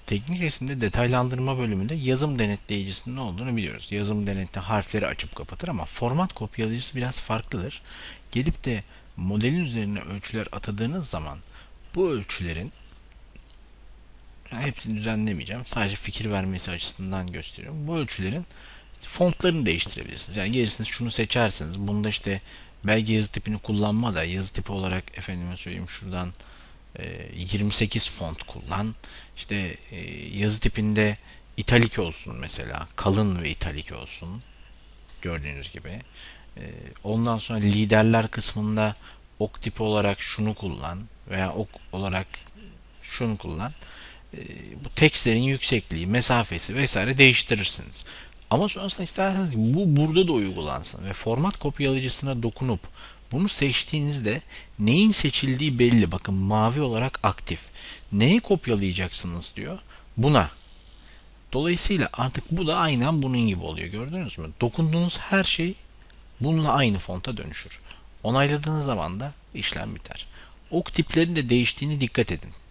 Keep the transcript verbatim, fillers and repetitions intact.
Teknik resimde detaylandırma bölümünde yazım denetleyicisinin ne olduğunu biliyoruz. Yazım denetle harfleri açıp kapatır ama format kopyalayıcısı biraz farklıdır. Gelip de modelin üzerine ölçüler atadığınız zaman bu ölçülerin hepsini düzenlemeyeceğim. Sadece fikir vermesi açısından gösteriyorum. Bu ölçülerin fontlarını değiştirebilirsiniz. Yani gelirsiniz şunu seçersiniz. Bunda işte belge yazı tipini kullanma da yazı tipi olarak efendime söyleyeyim şuradan yirmi sekiz font kullan. İşte yazı tipinde italik olsun mesela. Kalın ve italik olsun. Gördüğünüz gibi. Ondan sonra liderler kısmında ok tipi olarak şunu kullan veya ok olarak şunu kullan. Bu tekstlerin yüksekliği, mesafesi vesaire değiştirirsiniz. Ama sonrasında isterseniz ki bu burada da uygulansın ve format kopyalayıcısına dokunup bunu seçtiğinizde neyin seçildiği belli. Bakın mavi olarak aktif. Neyi kopyalayacaksınız diyor. Buna. Dolayısıyla artık bu da aynen bunun gibi oluyor. Gördünüz mü? Dokunduğunuz her şey bununla aynı fonta dönüşür. Onayladığınız zaman da işlem biter. Ok tiplerinin de değiştiğini dikkat edin.